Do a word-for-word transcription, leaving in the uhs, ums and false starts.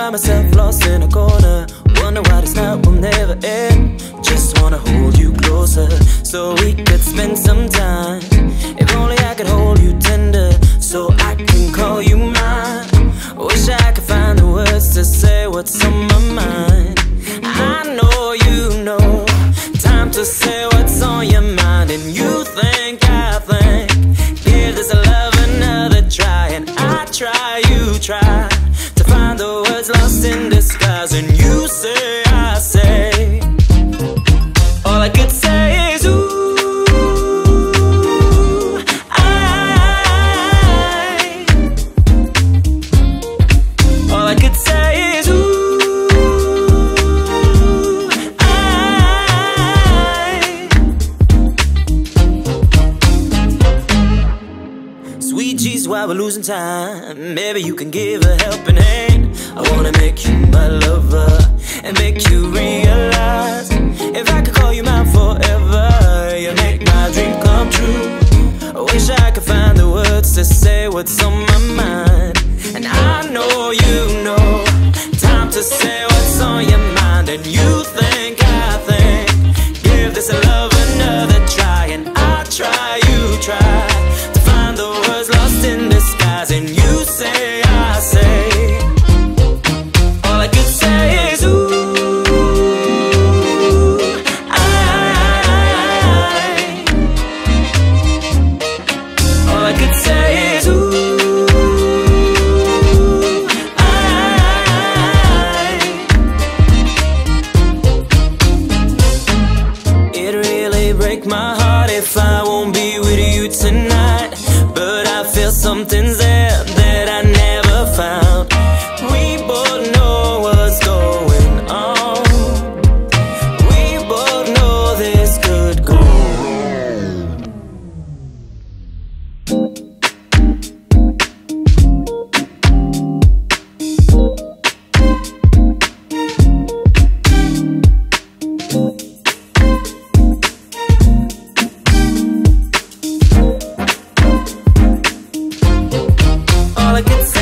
find myself lost in a corner, wonder why this night will never end. Just wanna hold you closer, so we could spend some time. If only I could hold you tender, so I can call you mine. Wish I could find the words to say what's on my mind. I know you know, time to say what's on your mind. And you think, I think, give this love another try. And I try, you try, to find the words lost in disguise. And you say, I say, all I could say is ooh. While we're losing time, maybe you can give a helping hand. I wanna make you my lover and make you realize, if I could call you mine forever, you make my dream come true. I wish I could find the words to say what's on my mind. And I know you know, time to say what's on your mind. And you think, I think, give this love another try. And I try, you try, to find the words lost in disguise. And you say, I say, all I could say is ooh. I, all I could say is ooh. I, it really break my heart if I won't be with you tonight. But I feel something's there that I never found. We both know what's going on. We both know this could go. All I can say